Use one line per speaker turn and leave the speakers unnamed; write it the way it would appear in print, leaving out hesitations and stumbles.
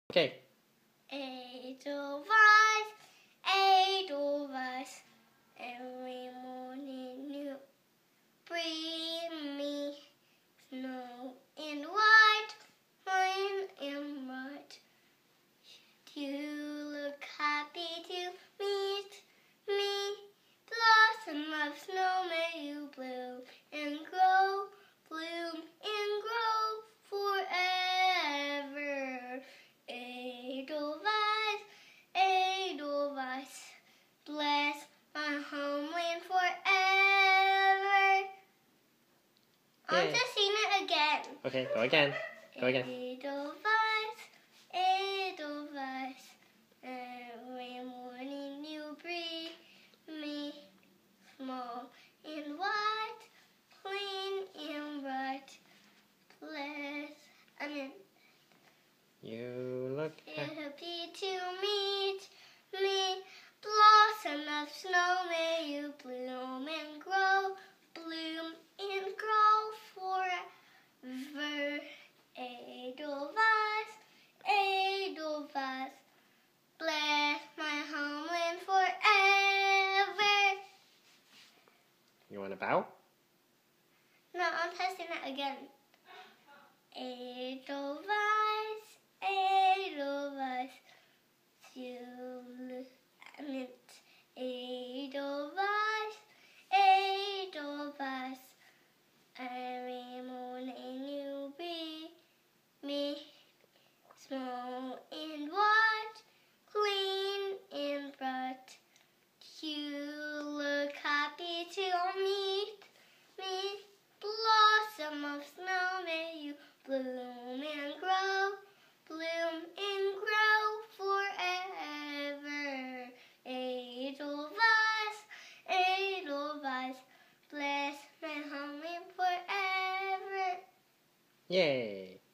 Okay.
Edelweiss, Edelweiss, every morning you bring me snow and white, rain and bright. You look happy to meet me. Blossom of snow, may you bloom and grow, bloom and grow forever. Edelweiss, Edelweiss, bless my homeland forever.
Yeah.
I'm just sing it again.
Okay, go again. Go again.
Edelweiss, Edelweiss, every morning you bring me small and white, clean and bright.
You look
happy to meet me. Blossom of snow, may you bloom and grow, bloom and grow forever. Edelweiss, Edelweiss, bless my homeland forever.
You want to bow?
No, I'm testing it again. Edelweiss, Edelweiss, Edelweiss, Edelweiss, every morning you bring me small and white, clean and bright. You look happy to meet me. Blossom of snow, may you bloom and grow, bloom and grow forever. Edelweiss, Edelweiss, bless my homeland forever.
Yay!